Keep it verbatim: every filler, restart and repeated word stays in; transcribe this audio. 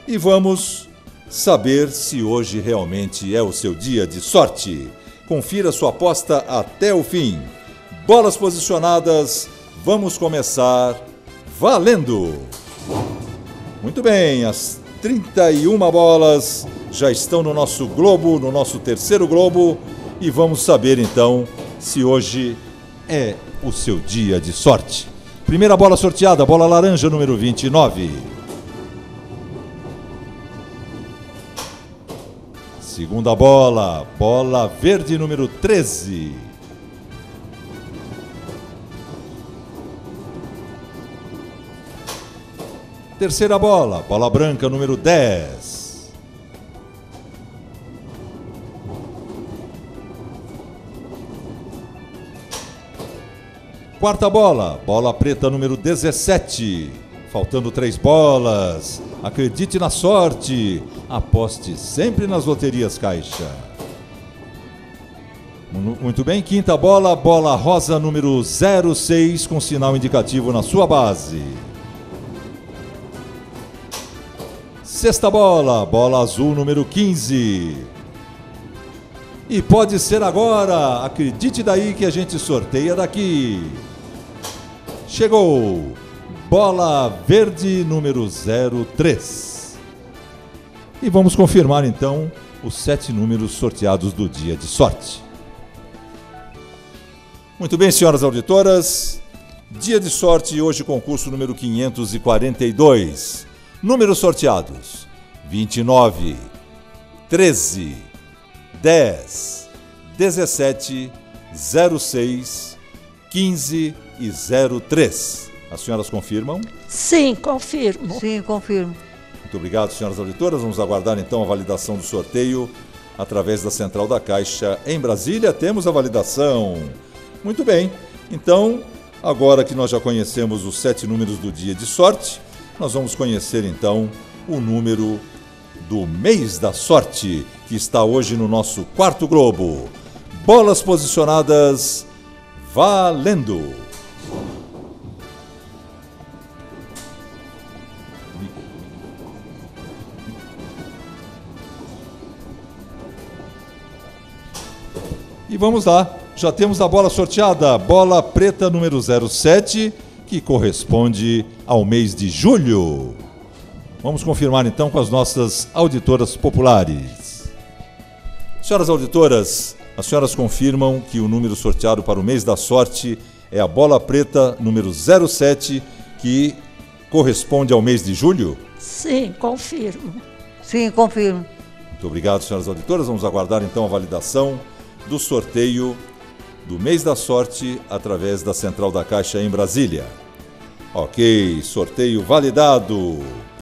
E vamos saber se hoje realmente é o seu dia de sorte. Confira sua aposta até o fim. Bolas posicionadas, vamos começar valendo! Muito bem, as trinta e uma bolas já estão no nosso globo, no nosso terceiro globo, e vamos saber então se hoje é o seu dia de sorte. Primeira bola sorteada, bola laranja número vinte e nove. Segunda bola, bola verde número treze. Terceira bola, bola branca número dez. Quarta bola, bola preta número dezessete. Faltando três bolas. Acredite na sorte. Aposte sempre nas loterias Caixa. Muito bem, quinta bola, bola rosa número zero seis, com sinal indicativo na sua base. Sexta bola, bola azul número quinze. E pode ser agora, acredite daí que a gente sorteia daqui. Chegou, bola verde número zero três. E vamos confirmar então os sete números sorteados do dia de sorte. Muito bem, senhoras auditoras, dia de sorte hoje, concurso número quinhentos e quarenta e dois. Números sorteados: vinte e nove, treze, dez, dezessete, zero seis, quinze e zero três. As senhoras confirmam? Sim, confirmo. Sim, confirmo. Muito obrigado, senhoras auditoras. Vamos aguardar então a validação do sorteio através da Central da Caixa em Brasília. Temos a validação. Muito bem. Então, agora que nós já conhecemos os sete números do dia de sorte, nós vamos conhecer então o número do mês da sorte, que está hoje no nosso quarto globo. Bolas posicionadas, valendo! E vamos lá, já temos a bola sorteada, bola preta número zero sete, que corresponde ao mês de julho. Vamos confirmar então com as nossas auditoras populares. Senhoras auditoras, as senhoras confirmam que o número sorteado para o mês da sorte é a bola preta número zero sete, que corresponde ao mês de julho? Sim, confirmo. Sim, confirmo. Muito obrigado, senhoras auditoras. Vamos aguardar então a validação do sorteio do mês da sorte através da Central da Caixa em Brasília. Ok, sorteio validado.